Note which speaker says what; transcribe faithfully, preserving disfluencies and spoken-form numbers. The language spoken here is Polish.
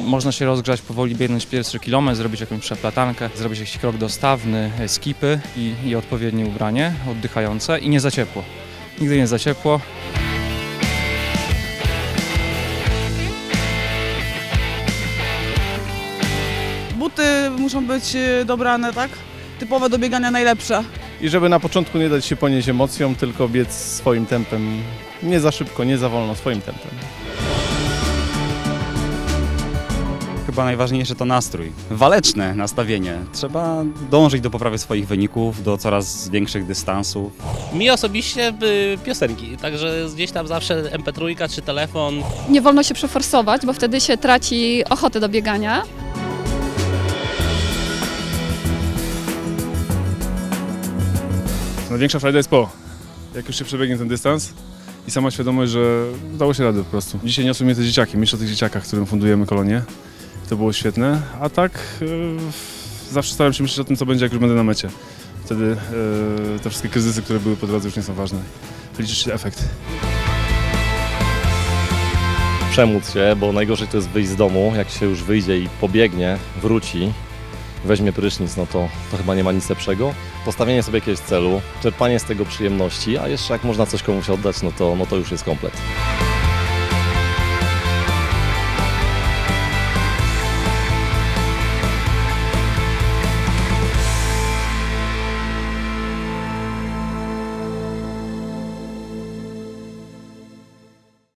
Speaker 1: Można się rozgrzać, powoli biegnąć pierwszy kilometr, zrobić jakąś przeplatankę, zrobić jakiś krok dostawny, skipy i, i odpowiednie ubranie oddychające i nie za ciepło. Nigdy nie za ciepło.
Speaker 2: Buty muszą być dobrane, tak? Typowe do biegania najlepsze.
Speaker 3: I żeby na początku nie dać się ponieść emocjom, tylko biec swoim tempem. Nie za szybko, nie za wolno, swoim tempem.
Speaker 4: Chyba najważniejsze to nastrój, waleczne nastawienie. Trzeba dążyć do poprawy swoich wyników, do coraz większych dystansów.
Speaker 5: Mi osobiście by piosenki, także gdzieś tam zawsze em pe trzy czy telefon.
Speaker 6: Nie wolno się przeforsować, bo wtedy się traci ochotę do biegania.
Speaker 7: Największa frajda jest po, jak już się przebiegnie ten dystans i sama świadomość, że dało się radę po prostu. Dzisiaj niosły mnie te dzieciaki, myślę o tych dzieciakach, którym fundujemy kolonię. To było świetne, a tak yy, zawsze staram się myśleć o tym, co będzie, jak już będę na mecie. Wtedy yy, te wszystkie kryzysy, które były po drodze, już nie są ważne. Liczy się efekt.
Speaker 8: Przemóc się, bo najgorzej to jest wyjść z domu, jak się już wyjdzie i pobiegnie, wróci, weźmie prysznic, no to, to chyba nie ma nic lepszego. Postawienie sobie jakiegoś celu, czerpanie z tego przyjemności, a jeszcze jak można coś komuś oddać, no to, no to już jest komplet.